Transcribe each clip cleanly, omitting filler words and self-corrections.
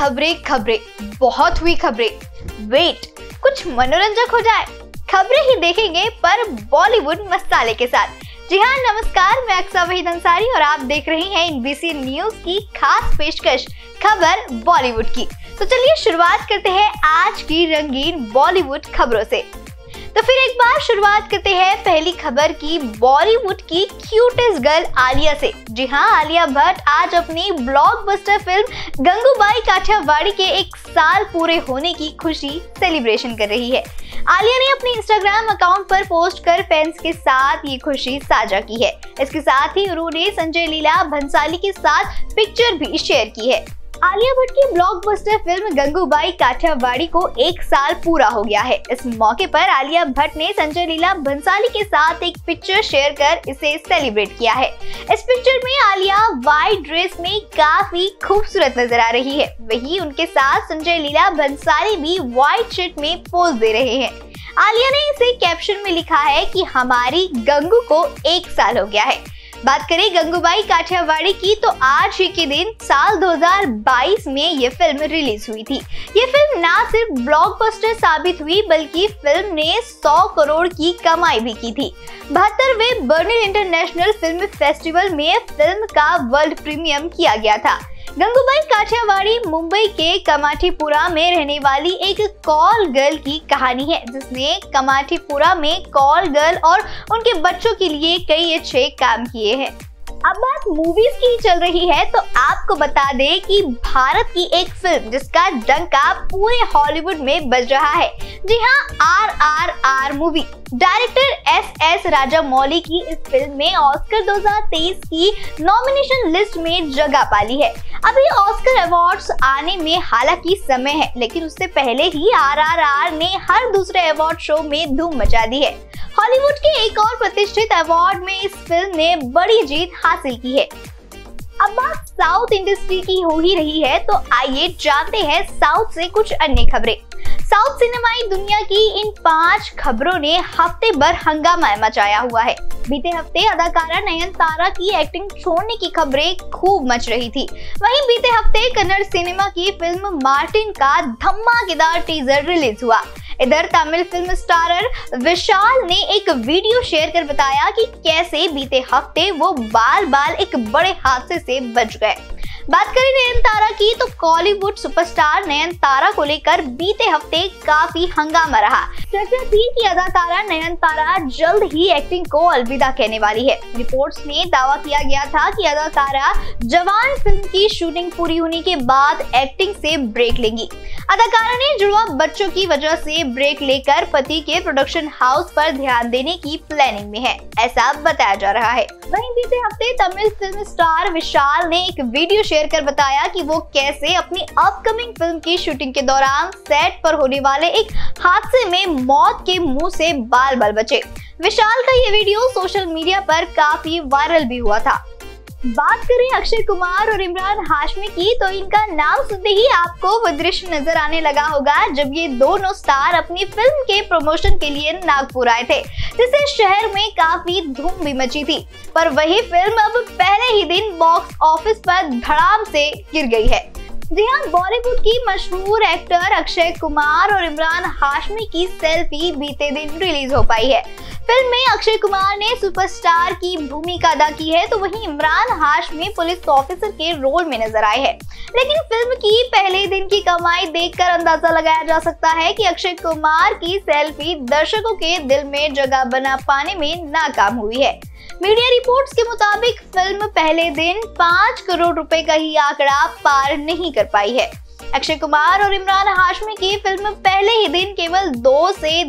खबरें खबरें, बहुत हुई खबरें। वेट, कुछ मनोरंजक हो जाए। खबरें ही देखेंगे पर बॉलीवुड मसाले के साथ। जी हाँ, नमस्कार, मैं अक्सा वहीद अंसारी और आप देख रहे हैं NBC न्यूज की खास पेशकश खबर बॉलीवुड की। तो चलिए शुरुआत करते हैं आज की रंगीन बॉलीवुड खबरों से। तो फिर एक बार शुरुआत करते हैं पहली खबर की बॉलीवुड की क्यूटेस्ट गर्ल आलिया से। जी हाँ, आलिया भट्ट आज अपनी ब्लॉकबस्टर फिल्म गंगूबाई काठियावाड़ी के 1 साल पूरे होने की खुशी सेलिब्रेशन कर रही है। आलिया ने अपने इंस्टाग्राम अकाउंट पर पोस्ट कर फैंस के साथ ये खुशी साझा की है। इसके साथ ही उन्होंने संजय लीला भंसाली के साथ पिक्चर भी शेयर की है। आलिया भट्ट की ब्लॉकबस्टर फिल्म गंगूबाई काठियावाड़ी को 1 साल पूरा हो गया है। इस मौके पर आलिया भट्ट ने संजय लीला भंसाली के साथ एक पिक्चर शेयर कर इसे सेलिब्रेट किया है। इस पिक्चर में आलिया व्हाइट ड्रेस में काफी खूबसूरत नजर आ रही है। वहीं उनके साथ संजय लीला भंसाली भी व्हाइट शर्ट में पोज दे रहे हैं। आलिया ने इसे कैप्शन में लिखा है कि हमारी गंगू को 1 साल हो गया है। बात करें गंगूबाई काठियावाड़ी की तो आज ही के दिन साल 2022 में ये फिल्म रिलीज हुई थी। ये फिल्म ना सिर्फ ब्लॉकबस्टर साबित हुई बल्कि फिल्म ने 100 करोड़ की कमाई भी की थी। 72वें बर्लिन इंटरनेशनल फिल्म फेस्टिवल में फिल्म का वर्ल्ड प्रीमियर किया गया था। गंगूबाई काठियावाड़ी मुंबई के कमाठीपुरा में रहने वाली एक कॉल गर्ल की कहानी है, जिसने कमाठीपुरा में कॉल गर्ल और उनके बच्चों के लिए कई अच्छे काम किए हैं। अब बात मूवीज की चल रही है तो आपको बता दें कि भारत की एक फिल्म जिसका डंका पूरे हॉलीवुड में बज रहा है। जी हाँ, RRR movie. Director SS Rajamouli की इस फिल्म में ऑस्कर 2023 की नॉमिनेशन लिस्ट में जगह पाली है। अभी ऑस्कर अवार्ड्स आने में हालांकि समय है, लेकिन उससे पहले ही RRR ने हर दूसरे अवार्ड शो में धूम मचा दी है। हॉलीवुड के एक और प्रतिष्ठित अवार्ड में इस फिल्म ने बड़ी जीत हासिल की है। अब बात साउथ इंडस्ट्री की हो ही रही है तो आइए जानते हैं साउथ से कुछ अन्य खबरें। साउथ सिनेमाई दुनिया की इन 5 खबरों ने हफ्ते भर हंगामा मचाया हुआ है। बीते हफ्ते अदाकारा नयनतारा की एक्टिंग छोड़ने की खबरें खूब मच रही थी। वहीं बीते हफ्ते कन्नड़ सिनेमा की फिल्म मार्टिन का धमाकेदार टीजर रिलीज हुआ। इधर तमिल फिल्म स्टारर विशाल ने एक वीडियो शेयर कर बताया कि कैसे बीते हफ्ते वो बाल एक बड़े हादसे से बच गए। बात करें नयनतारा की तो कॉलीवुड सुपरस्टार नयनतारा को लेकर बीते हफ्ते काफी हंगामा रहा। चर्चा थी कि अदाकारा नयनतारा जल्द ही एक्टिंग को अलविदा कहने वाली है। रिपोर्ट्स में दावा किया गया था कि अदाकारा जवान फिल्म की शूटिंग पूरी होने के बाद एक्टिंग से ब्रेक लेंगी। अदाकारा ने जुड़वा बच्चों की वजह से ब्रेक लेकर पति के प्रोडक्शन हाउस पर ध्यान देने की प्लानिंग में है, ऐसा बताया जा रहा है। वहीं बीते हफ्ते तमिल फिल्म स्टार विशाल ने एक वीडियो शेयर कर बताया कि वो कैसे अपनी अपकमिंग फिल्म की शूटिंग के दौरान सेट पर होने वाले एक हादसे में मौत के मुंह से बाल बचे। विशाल का ये वीडियो सोशल मीडिया पर काफी वायरल भी हुआ था। बात करें अक्षय कुमार और इमरान हाशमी की तो इनका नाम सुनते ही आपको वो दृश्य नजर आने लगा होगा जब ये दोनों स्टार अपनी फिल्म के प्रमोशन के लिए नागपुर आए थे, जिससे शहर में काफी धूम भी मची थी। पर वही फिल्म अब पहले ही दिन बॉक्स ऑफिस पर धड़ाम से गिर गई है। जी हाँ, बॉलीवुड की मशहूर एक्टर अक्षय कुमार और इमरान हाशमी की सेल्फी बीते दिन रिलीज हो पाई है। फिल्म में अक्षय कुमार ने सुपरस्टार की भूमिका अदा की है तो वहीं इमरान हाशमी पुलिस ऑफिसर के रोल में नजर आए हैं। लेकिन फिल्म की पहले दिन की कमाई देखकर अंदाजा लगाया जा सकता है कि अक्षय कुमार की सेल्फी दर्शकों के दिल में जगह बना पाने में नाकाम हुई है। मीडिया रिपोर्ट्स के मुताबिक फिल्म पहले दिन 5 करोड़ रुपए का ही आंकड़ा पार नहीं कर पाई है। अक्षय कुमार और इमरान हाशमी की फिल्म पहले ही दिन केवल 2 से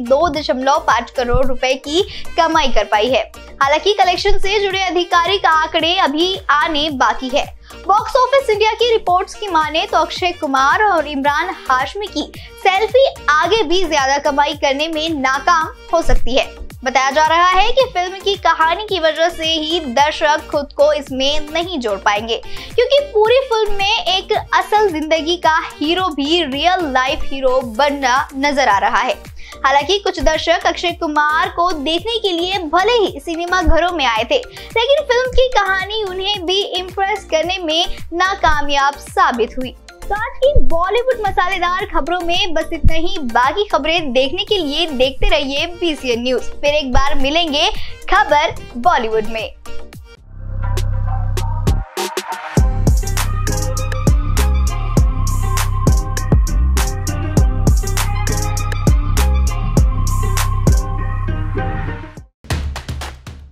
2.5 करोड़ रुपए की कमाई कर पाई है। हालांकि कलेक्शन से जुड़े आधिकारिक आंकड़े अभी आने बाकी है। बॉक्स ऑफिस इंडिया की रिपोर्ट्स की माने तो अक्षय कुमार और इमरान हाशमी की सेल्फी आगे भी ज्यादा कमाई करने में नाकाम हो सकती है। बताया जा रहा है कि फिल्म की कहानी की वजह से ही दर्शक खुद को इसमें नहीं जोड़ पाएंगे, क्योंकि पूरी फिल्म में एक असल जिंदगी का हीरो भी रियल लाइफ हीरो बनना नजर आ रहा है। हालांकि कुछ दर्शक अक्षय कुमार को देखने के लिए भले ही सिनेमा घरों में आए थे, लेकिन फिल्म की कहानी उन्हें भी इम्प्रेस करने में नाकामयाब साबित हुई। तो आज की बॉलीवुड मसालेदार खबरों में बस इतना ही। बाकी खबरें देखने के लिए देखते रहिए BCN न्यूज। फिर एक बार मिलेंगे खबर बॉलीवुड में।